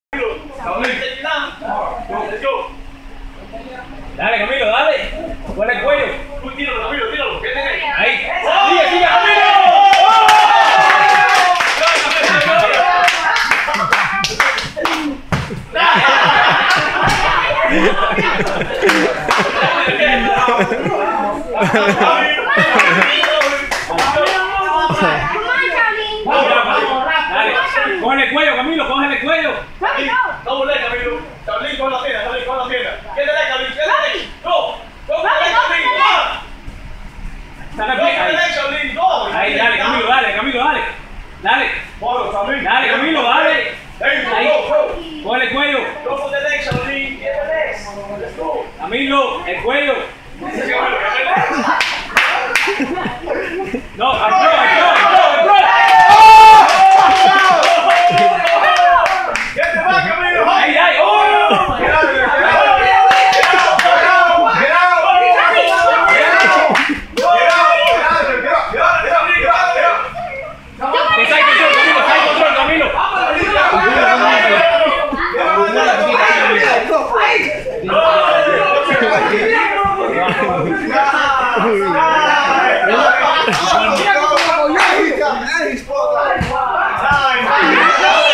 Dale, Camilo, dale. Con el cuello. Tú tíralo, Camilo, tíralo. ¿Qué tenés? Ahí. Sigue, sigue, Camilo. Dale, con el cuello, Camilo, coge el cuello. No volé, Camilo. Camilo, con la pierna, Camilo, con la pierna. Quédale, Camilo, quédale. Go. Go, Camilo. Go. Ahí, dale, Camilo, dale, Camilo, dale. Dale. Dale, Camilo, dale. Ahí. Coge el cuello. Go for the leg, Shaolin. Get the legs. Let's go. Camilo, el cuello. No, apro. Get the back, Camilo. Ahí, ahí. ¡Oh! Get out. Está en control, Camilo. Time.